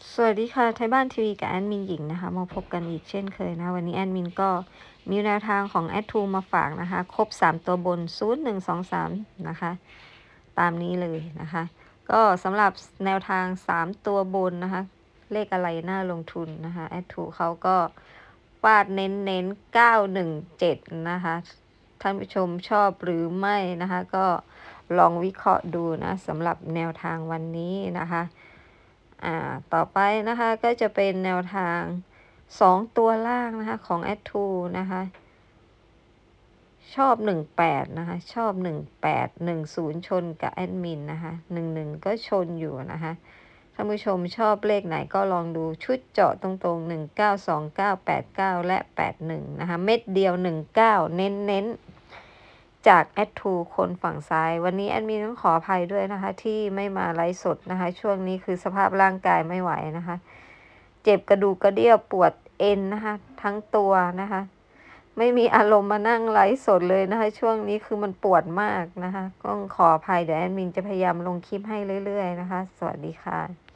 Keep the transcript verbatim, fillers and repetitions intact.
สวัสดีค่ะไทยบ้านทีวีกับแอดมินหญิงนะคะมาพบกันอีกเช่นเคยนะวันนี้แอดมินก็มีแนวทางของแอดทูมาฝากนะคะครบสามตัวบนศูนย์ หนึ่ง สอง สามนะคะตามนี้เลยนะคะก็สำหรับแนวทางสามตัวบนนะคะเลขอะไรน่าลงทุนนะคะแอดทูเขาก็ฟาดเน้นเน้นเก้าหนึ่งเจ็ดนะคะท่านผู้ชมชอบหรือไม่นะคะก็ลองวิเคราะห์ดูนะสำหรับแนวทางวันนี้นะคะอ่าต่อไปนะคะก็จะเป็นแนวทางสองตัวล่างนะคะของแอดทูนะคะชอบหนึ่งแปดนะคะชอบหนึ่งแปดหนึ่งศูนย์ชนกับแอดมินนะคะหนึ่งหนึ่งก็ชนอยู่นะคะท่านผู้ชมชอบเลขไหนก็ลองดูชุดเจาะตรงๆหนึ่งเก้าสองเก้าแปดเก้าและแปดหนึ่งนะคะเม็ดเดียวหนึ่งเก้าเน้นเน้นจากแอดทูคนฝั่งซ้ายวันนี้แอดมินต้องขออภัยด้วยนะคะที่ไม่มาไลฟ์สดนะคะช่วงนี้คือสภาพร่างกายไม่ไหวนะคะเจ็บกระดูกกระเดี่ยวปวดเอ็นนะคะทั้งตัวนะคะไม่มีอารมณ์มานั่งไลฟ์สดเลยนะคะช่วงนี้คือมันปวดมากนะคะก็ขออภัยเดี๋ยวแอดมินจะพยายามลงคลิปให้เรื่อยๆนะคะสวัสดีค่ะ